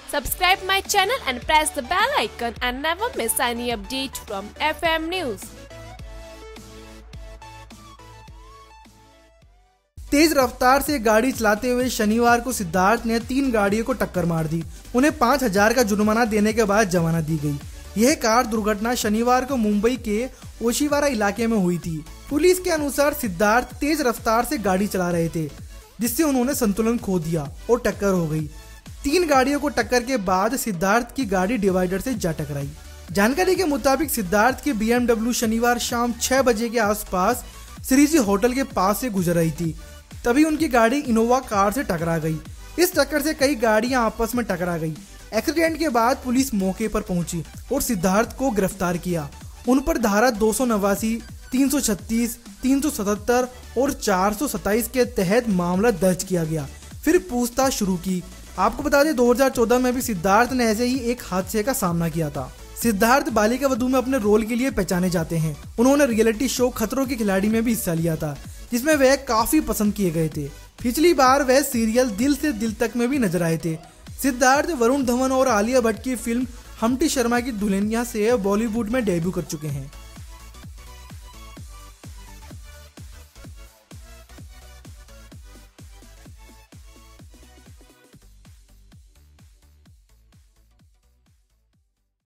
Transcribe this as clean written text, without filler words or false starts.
Subscribe my channel and press the bell icon and never miss any update from FM News. तेज रफ्तार से गाड़ी चलाते हुए शनिवार को सिद्धार्थ ने 3 गाड़ियों को टक्कर मार दी। उन्हें 5,000 का जुर्माना देने के बाद जमानत दी गई। यह कार दुर्घटना शनिवार को मुंबई के ओशिवारा इलाके में हुई थी। पुलिस के अनुसार सिद्धार्थ तेज रफ्तार से गाड़ी चला रहे थे, जिससे उन्होंने संतुलन खो दिया और टक्कर हो गई। 3 गाड़ियों को टक्कर के बाद सिद्धार्थ की गाड़ी डिवाइडर से जा टकराई। जानकारी के मुताबिक सिद्धार्थ की BMW शनिवार शाम 6 बजे के आसपास श्रीजी होटल के पास से गुजर रही थी। तभी उनकी गाड़ी इनोवा कार से टकरा गई। इस टक्कर से कई गाड़ियां आपस में टकरा गई। एक्सीडेंट के बाद पुलिस मौके पर पहुंची और सिद्धार्थ को गिरफ्तार किया। उन पर धारा 289, 336, 377 और 427 के तहत मामला दर्ज किया गया। फिर पूछताछ शुरू की। आपको बता दें 2014 में भी सिद्धार्थ ने ऐसे ही एक हादसे का सामना किया था। सिद्धार्थ बालिका वधू में अपने रोल के लिए पहचाने जाते हैं। उन्होंने रियलिटी शो खतरों के खिलाड़ी में भी हिस्सा लिया था, जिसमें वह काफी पसंद किए गए थे। पिछली बार वह सीरियल दिल से दिल तक में भी नजर आए थे। सिद्धार्थ वरुण धवन और आलिया भट्ट की फिल्म हमटी शर्मा की दुल्हनिया से बॉलीवुड में डेब्यू कर चुके हैं।